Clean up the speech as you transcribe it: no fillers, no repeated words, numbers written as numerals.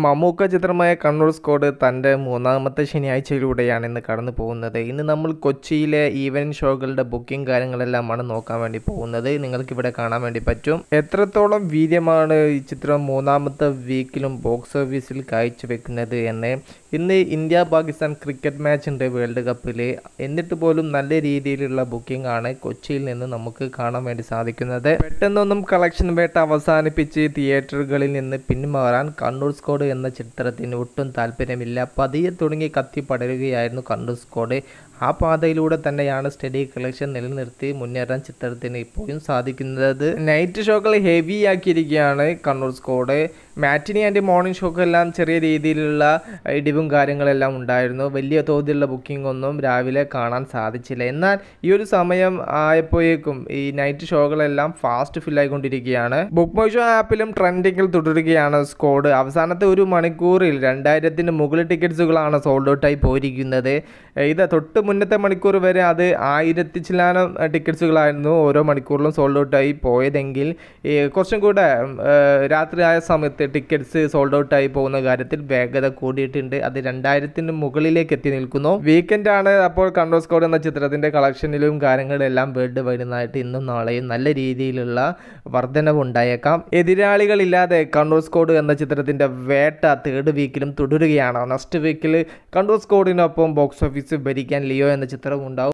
മമ്മൂക്ക ചിത്രമായ കണ്ണൂർ സ്ക്വാഡ് തൻ്റെ മൂന്നാമത്തെ ശനിയാഴ്ചയിലൂടെയാണ് ഇന്ന് കടന്നു പോകുന്നത്. ഇന്ന് നമ്മൾ കൊച്ചിയിലെ ഈവനിങ് ഷോകളുടെ ബുക്കിംഗ് കാര്യങ്ങളെല്ലാമാണ് നോക്കാൻ വേണ്ടി പോകുന്നത്. നിങ്ങൾക്കിവിടെ കാണാൻ വേണ്ടി പറ്റും എത്രത്തോളം വീര്യമാണ് ഈ ചിത്രം മൂന്നാമത്തെ വീക്കിലും ബോക്സ് ഓഫീസിൽ കാഴ്ചവെക്കുന്നത് എന്ന്. ഇന്ന് ഇന്ത്യ പാകിസ്ഥാൻ ക്രിക്കറ്റ് മാച്ച് ഉണ്ട് വേൾഡ് കപ്പിൽ. എന്നിട്ട് പോലും നല്ല രീതിയിലുള്ള ബുക്കിംഗ് ആണ് കൊച്ചിയിൽ നിന്ന് നമുക്ക് കാണാൻ വേണ്ടി സാധിക്കുന്നത്. പെട്ടെന്നൊന്നും കളക്ഷൻ വേട്ട അവസാനിപ്പിച്ച് തിയേറ്ററുകളിൽ നിന്ന് പിന്മാറാൻ കണ്ണൂർ സ്ക്വാഡ് എന്ന ചിത്രത്തിന് ഒട്ടും താല്പര്യമില്ല. പതിയെ തുടങ്ങി കത്തി പടരുകയായിരുന്നു കണ്ണൂർ സ്ക്വാഡ്. ആ പാതയിലൂടെ തന്നെയാണ് സ്റ്റഡി കളക്ഷൻ നിലനിർത്തി മുന്നേറാൻ ചിത്രത്തിന് ഇപ്പോഴും സാധിക്കുന്നത്. നൈറ്റ് ഷോകൾ ഹെവി ആക്കിയിരിക്കുകയാണ് Kannur squad. Matinee and morning ഷോക്കെല്ലാം ചെറിയ രീതിയിലുള്ള ഇടിവും കാര്യങ്ങളെല്ലാം ഉണ്ടായിരുന്നു. വലിയ തോതിലുള്ള ബുക്കിംഗ് ഒന്നും രാവിലെ കാണാൻ സാധിച്ചില്ല. എന്നാൽ ഈ ഒരു സമയം ആയപ്പോഴേക്കും ഈ നൈറ്റ് ഷോകളെല്ലാം ഫാസ്റ്റ് ഫില്ലായിക്കൊണ്ടിരിക്കുകയാണ്. ബുക്ക് മൈ ഷോ ആപ്പിലും ട്രെൻഡിങ്ങിൽ തുടരുകയാണ് സ്ക്വാഡ്. അവസാനത്തെ ഒരു മണിക്കൂറിൽ 2000-ന് മുകളിൽ ടിക്കറ്റ്സുകളാണ് സോൾഡ് ഔട്ടായി പോയിരിക്കുന്നത്. ഇത് തൊട്ട് മുന്നത്തെ മണിക്കൂർ വരെ അത് 1000 ചില്ലാനം ടിക്കറ്റ്സുകളായിരുന്നു ഓരോ മണിക്കൂറിലും സോൾഡ് ഔട്ടായി പോയതെങ്കിൽ കുറച്ചും കൂടെ രാത്രിയായ സമയത്ത് ടിക്കറ്റ്സ് സോൾഡ് ഔട്ടായി പോകുന്ന കാര്യത്തിൽ വേഗത കൂടിയിട്ടുണ്ട്. അത് 2000-ന് മുകളിലേക്ക് എത്തി നിൽക്കുന്നു. വീക്കെൻഡാണ്. അപ്പോൾ കണ്ണൂർ സ്ക്വാഡ് എന്ന ചിത്രത്തിൻ്റെ കളക്ഷനിലും കാര്യങ്ങളെല്ലാം വേൾഡ് വൈഡായിട്ട് ഇന്നും നാളെയും നല്ല രീതിയിലുള്ള വർധനവ് ഉണ്ടായേക്കാം. എതിരാളികളില്ലാതെ കണ്ണൂർ സ്ക്വാഡ് എന്ന ചിത്രത്തിൻ്റെ വേട്ട തേർഡ് വീക്കിലും തുടരുകയാണ്. നെക്സ്റ്റ് വീക്കിൽ കണ്ണൂർ സ്ക്വാഡിനൊപ്പം ബോക്സ് ഓഫീസ് ഭരിക്കാൻ ലിയോ എന്ന ചിത്രം ഉണ്ടാവും.